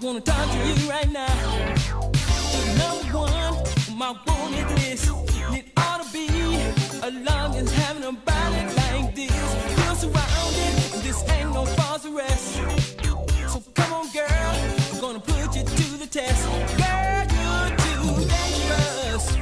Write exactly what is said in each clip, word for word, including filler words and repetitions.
wanna talk to you right now. Number one, my wanted list. It ought to be as long as having a body like this. Feel surrounded, this ain't no false arrest. So come on, girl, I'm gonna put you to the test. Girl, you're too dangerous.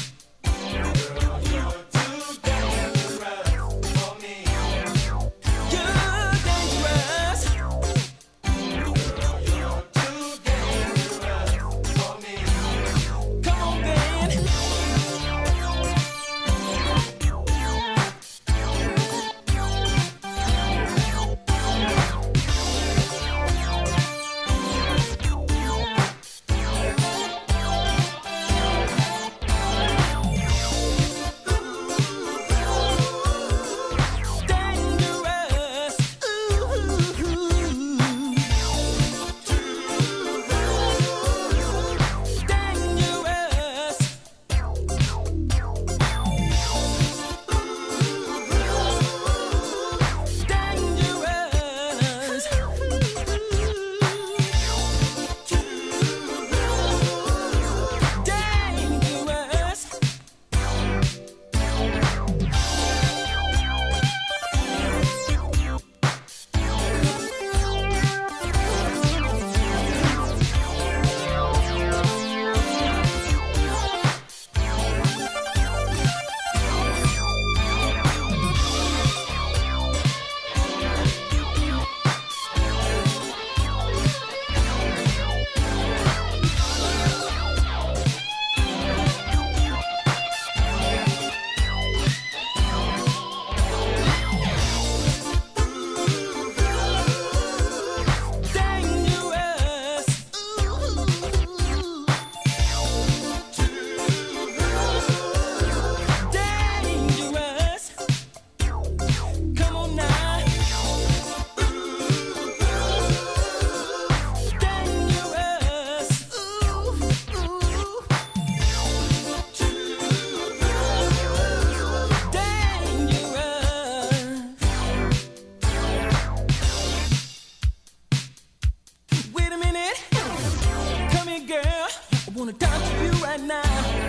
I wanna talk to you right now.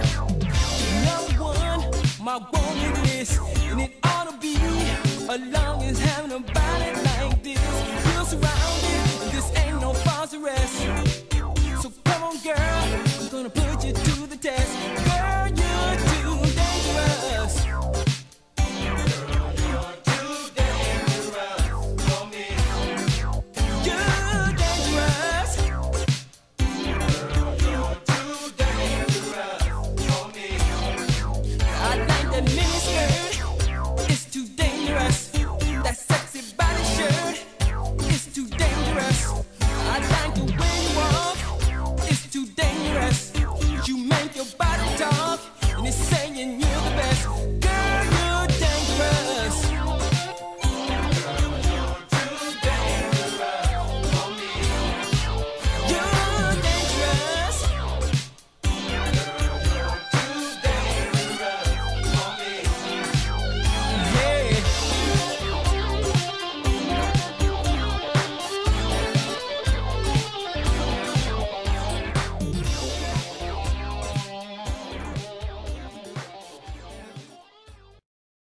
Number one, my wanted list. And it ought to be as long as having a body like this. Feel surrounded.